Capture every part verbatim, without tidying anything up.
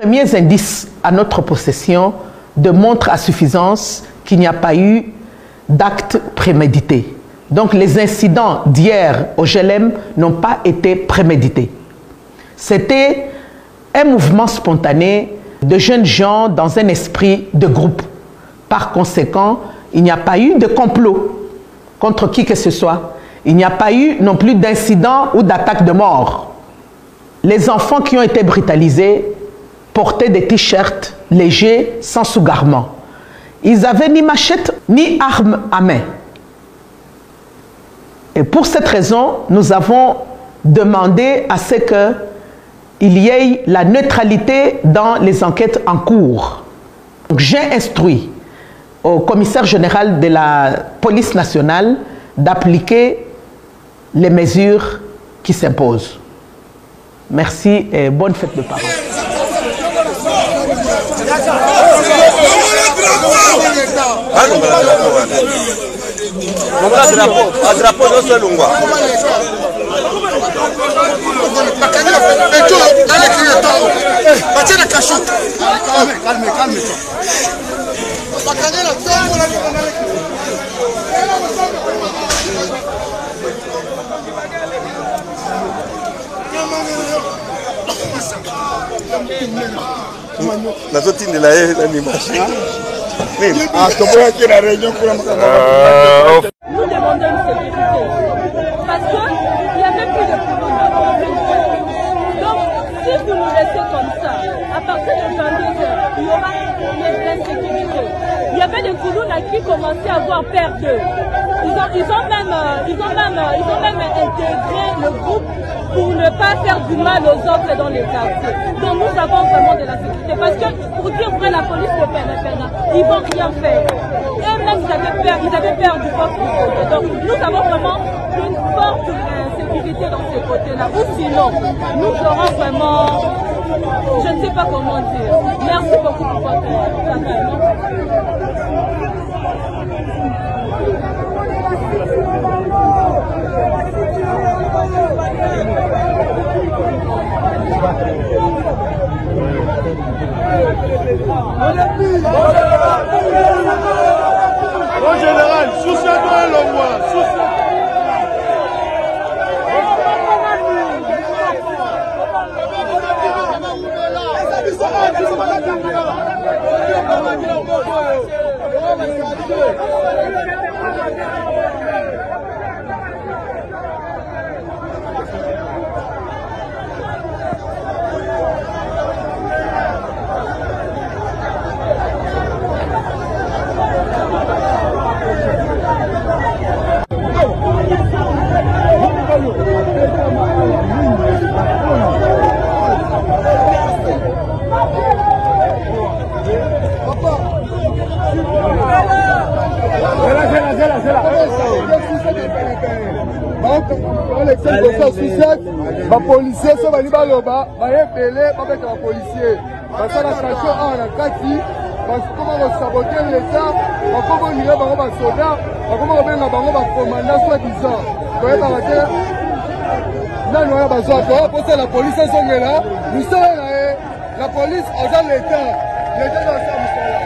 premiers indices à notre possession démontrent à suffisance qu'il n'y a pas eu d'acte prémédité. Donc les incidents d'hier au G L M n'ont pas été prémédités. C'était un mouvement spontané de jeunes gens dans un esprit de groupe. Par conséquent, il n'y a pas eu de complot contre qui que ce soit. Il n'y a pas eu non plus d'incident ou d'attaque de mort. Les enfants qui ont été brutalisés portaient des t-shirts légers sans sous-garment. Ils n'avaient ni machette ni arme à main. Et pour cette raison, nous avons demandé à ce qu'il y ait la neutralité dans les enquêtes en cours. J'ai instruit au commissaire général de la police nationale d'appliquer les mesures qui s'imposent. Merci et bonne fête de parole. La zotine de la l'animation. Nous demandons une sécurité. Parce qu'il n'y a même plus de problème. Donc, si vous nous laissez comme ça, à partir de vingt-deux heures, il y aura une insécurité. Il y avait des Koulouna qui commençaient à avoir peur d'eux. Ils ont, ils, ont même, ils, ont même, ils ont même intégré le groupe pour ne pas faire du mal aux autres dans les quartiers. Donc nous avons vraiment de la sécurité. Parce que pour dire vrai, la police de Pénapéna, ils ne vont rien faire. Eux-mêmes, ils avaient peur, ils avaient peur du peuple. Donc nous avons vraiment une forte sécurité dans ces côtés-là. Ou sinon, nous aurons vraiment, je ne sais pas comment dire. Merci beaucoup pour votre travail. Mon général, sous ce doigt le moi, sous ce les policiers sont venus à l'Oba, ils ont appelé les policiers. Parce que la station a un kati, parce que comment on saboter l'État, comment on irait par un soldat, comment on vient par un commandant soi-disant. Vous voyez par là, non, nous avons besoin de pour ça la police est là. Nous sommes là, la police a l'État. L'État doit ça, nous sommes là.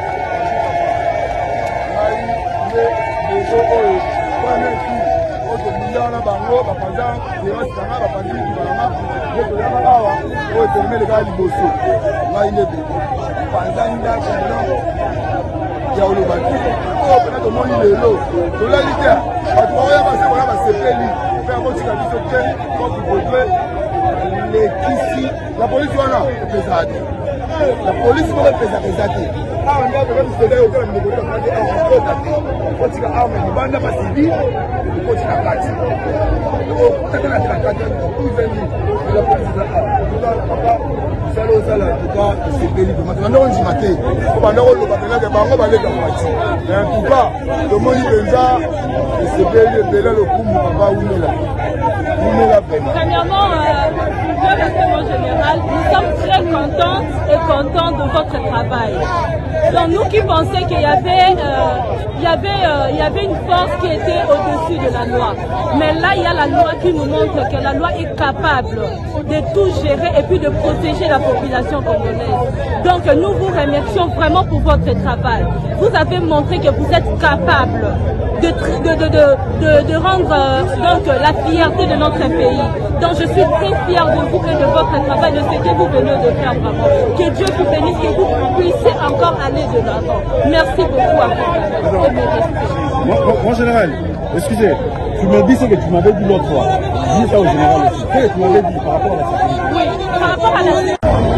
On a bango bapanza yera sanga bapanzi balanga yeto ya awa o terme le gars liboso ngai ne panza nda kono ya olo bati o pena to moni lelo to la liter bato ba ya ba se ba sepeli pe ko tika biso ke ko ko les kisi la police wana pesade la police ko pesade pesade awa nda ko ko de ko ko ko ko ko ko tika awa ni banda ba sibi ko tika kati o taka na tika kati ko veni la police da papa salo sala tuka sepeli ko matana ndo njimate ko banda ko lo ba pena ke bango ba le ka mati en tout cas le moni benza sepeli pela le kumu papa unela unela pena. Premièrement, rester mon général, nous sommes très contents et contents de votre travail. Donc nous qui pensions qu'il y avait, euh, il y avait, euh, il y avait une force qui était au-dessus de la loi. Mais là, il y a la loi qui nous montre que la loi est capable de tout gérer et puis de protéger la population congolaise. Donc nous vous remercions vraiment pour votre travail. Vous avez montré que vous êtes capable de, de, de, de, de, de rendre euh, donc, la fierté de notre pays. Donc je suis très fière de vous et de votre travail, de ce que vous venez de faire vraiment. Que Dieu vous bénisse, que vous puissiez encore aller de l'avant. Merci beaucoup à vous. Mon, mon, mon général, excusez, tu m'as dit ce que tu m'avais dit l'autre fois. Dis ça au général aussi. Qu'est-ce que tu m'avais dit par rapport à la sécurité? Oui, par rapport à la sécurité.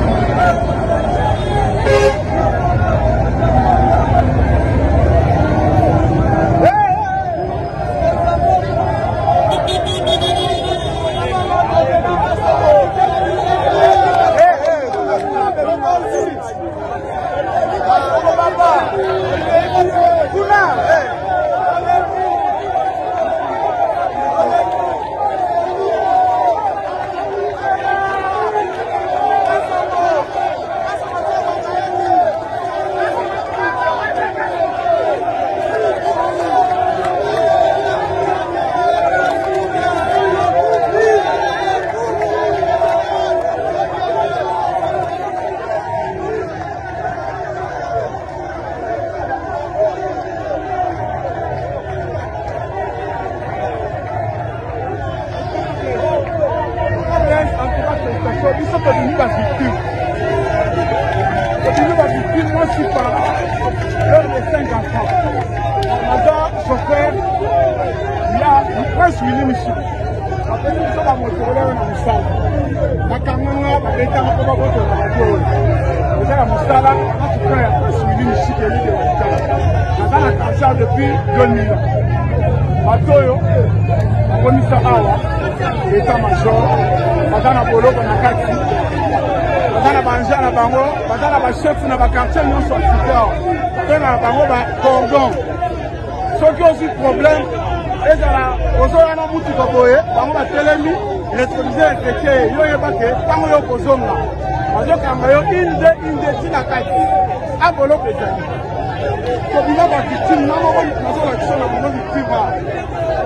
depuis deux mille ans. Batoyo, Bonisa Awa, l'état-major, Badana Boloko Nakati, Badana Banja na Bango, Badana Bachef na Bakartier, nous sommes super. Badana Bango, Cordon. Ce qui est aussi problème, et là, aux autres, on a beaucoup de boye, Bango va télémi, l'électricité est traitée, il y a pas que, Bango yo kozonga. Bazo Kambayo, inde, inde, tinakati, à Boloko Ezali. Kobina ba victime na mo na zo la kisona mo victime ba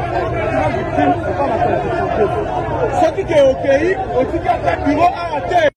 victime c'est pas la question. Ce qui est au pays, au ticket bureau à la terre.